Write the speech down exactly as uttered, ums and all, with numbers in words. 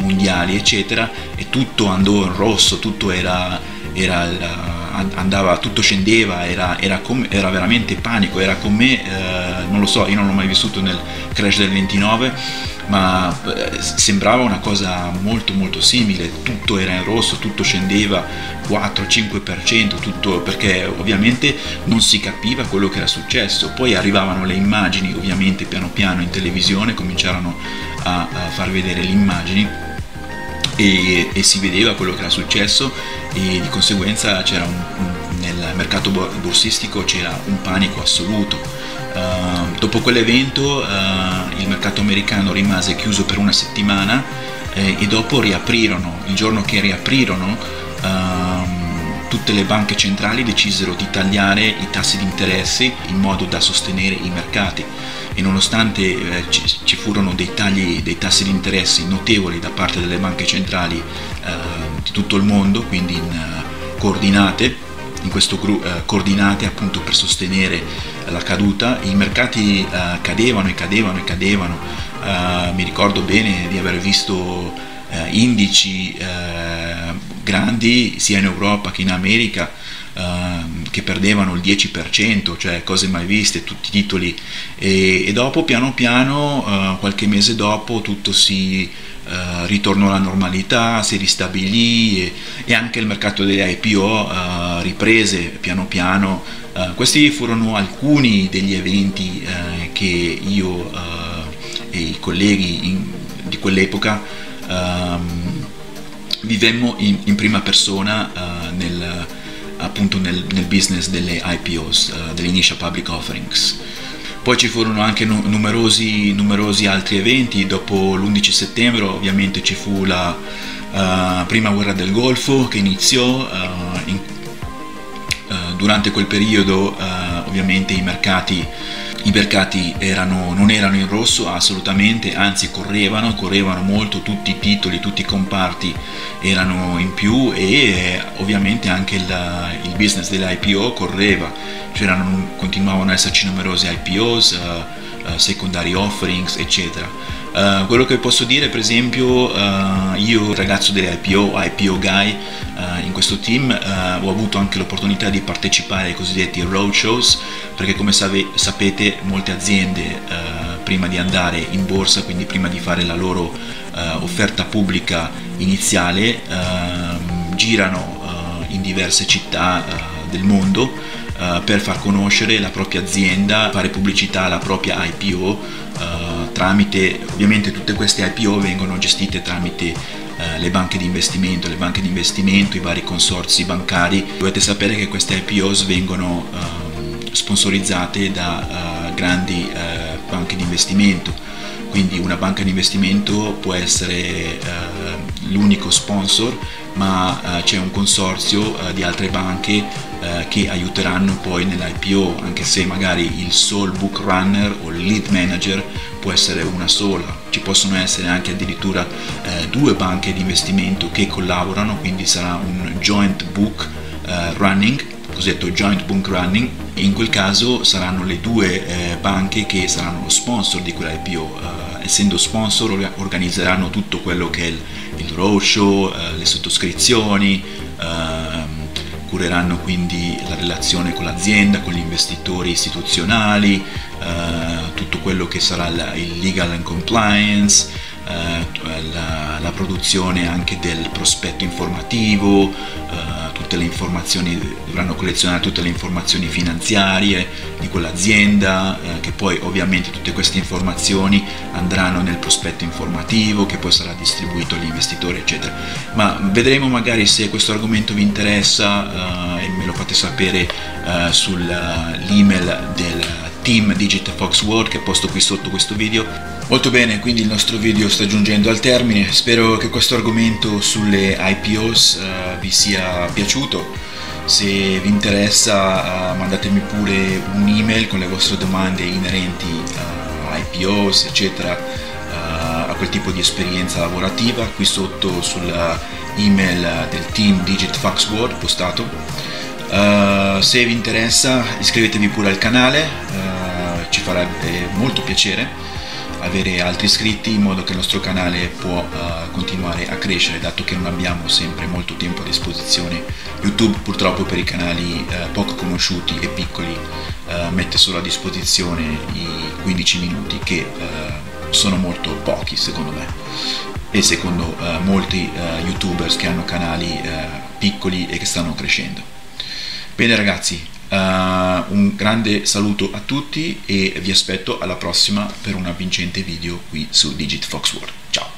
mondiali eccetera, e tutto andò in rosso, tutto era, era andava, tutto scendeva, era, era, com, era veramente panico, era come, eh, non lo so, io non l'ho mai vissuto nel crash del ventinove, ma sembrava una cosa molto molto simile, tutto era in rosso, tutto scendeva quattro cinque per cento, tutto, perché ovviamente non si capiva quello che era successo. Poi arrivavano le immagini, ovviamente piano piano in televisione cominciarono a, a far vedere le immagini e, e si vedeva quello che era successo, e di conseguenza c'era un, un, nel mercato borsistico c'era un panico assoluto. Uh, dopo quell'evento uh, il mercato americano rimase chiuso per una settimana eh, e dopo riaprirono. Il giorno che riaprirono uh, tutte le banche centrali decisero di tagliare i tassi di interessi in modo da sostenere i mercati, e nonostante eh, ci, ci furono dei tagli dei tassi di interessi notevoli da parte delle banche centrali uh, di tutto il mondo, quindi in uh, coordinate in questo gruppo, eh, coordinate appunto per sostenere la caduta, i mercati eh, cadevano e cadevano e cadevano. Eh, mi ricordo bene di aver visto eh, indici eh, grandi sia in Europa che in America eh, che perdevano il dieci per cento, cioè cose mai viste, tutti i titoli, e, e dopo piano piano, eh, qualche mese dopo, tutto si Uh, ritornò alla normalità, si ristabilì, e, e anche il mercato delle I P O uh, riprese piano piano. Uh, questi furono alcuni degli eventi uh, che io uh, e i colleghi in, di quell'epoca um, vivemmo in, in prima persona uh, nel, appunto nel, nel business delle I P Os, uh, delle Initial Public Offerings. Poi ci furono anche numerosi, numerosi altri eventi. Dopo l'undici settembre ovviamente ci fu la uh, prima guerra del Golfo che iniziò. Uh, in, uh, durante quel periodo uh, ovviamente i mercati, i mercati erano, non erano in rosso assolutamente, anzi correvano, correvano molto, tutti i titoli, tutti i comparti erano in più, e eh, ovviamente anche il, il business delle I P O correva. C'erano, continuavano ad esserci numerosi I P Os, uh, uh, secondary offerings eccetera. Uh, quello che posso dire, per esempio, uh, io ragazzo delle I P O, I P O guy uh, in questo team, uh, ho avuto anche l'opportunità di partecipare ai cosiddetti roadshows, perché come save, sapete molte aziende uh, prima di andare in borsa, quindi prima di fare la loro uh, offerta pubblica iniziale, uh, girano uh, in diverse città uh, del mondo Uh, per far conoscere la propria azienda, fare pubblicità alla propria I P O, uh, tramite, ovviamente tutte queste I P O vengono gestite tramite uh, le banche di investimento, le banche di investimento, i vari consorzi bancari. Dovete sapere che queste I P Os vengono uh, sponsorizzate da uh, grandi uh, banche di investimento, quindi una banca di investimento può essere uh, l'unico sponsor, ma uh, c'è un consorzio uh, di altre banche uh, che aiuteranno poi nell'I P O, anche se magari il sole book runner o il lead manager può essere una sola. Ci possono essere anche addirittura uh, due banche di investimento che collaborano, quindi sarà un joint book uh, running, cosiddetto joint book running, e in quel caso saranno le due eh, banche che saranno lo sponsor di quell'I P O. Uh, essendo sponsor organizzeranno tutto quello che è il, il roadshow, uh, le sottoscrizioni, uh, cureranno quindi la relazione con l'azienda, con gli investitori istituzionali, uh, tutto quello che sarà la, il legal and compliance, uh, la, la produzione anche del prospetto informativo, uh, tutte le informazioni, dovranno collezionare tutte le informazioni finanziarie di quell'azienda, eh, che poi ovviamente tutte queste informazioni andranno nel prospetto informativo che poi sarà distribuito agli investitori eccetera. Ma vedremo magari se questo argomento vi interessa, eh, e me lo fate sapere eh, sull'email del team Digitalfox World che posto qui sotto questo video. Molto bene, quindi il nostro video sta giungendo al termine. Spero che questo argomento sulle I P Os uh, vi sia piaciuto. Se vi interessa uh, mandatemi pure un'email con le vostre domande inerenti a I P Os eccetera, uh, a quel tipo di esperienza lavorativa qui sotto sulla email del team Digitalfox World postato. Uh, se vi interessa iscrivetevi pure al canale, uh, ci farebbe molto piacere. avere altri iscritti, in modo che il nostro canale può uh, continuare a crescere, dato che non abbiamo sempre molto tempo a disposizione. YouTube purtroppo per i canali uh, poco conosciuti e piccoli uh, mette solo a disposizione i quindici minuti, che uh, sono molto pochi secondo me e secondo uh, molti uh, youtubers che hanno canali uh, piccoli e che stanno crescendo. Bene ragazzi, uh, un grande saluto a tutti e vi aspetto alla prossima per una vincente video qui su Digit Fox World. Ciao!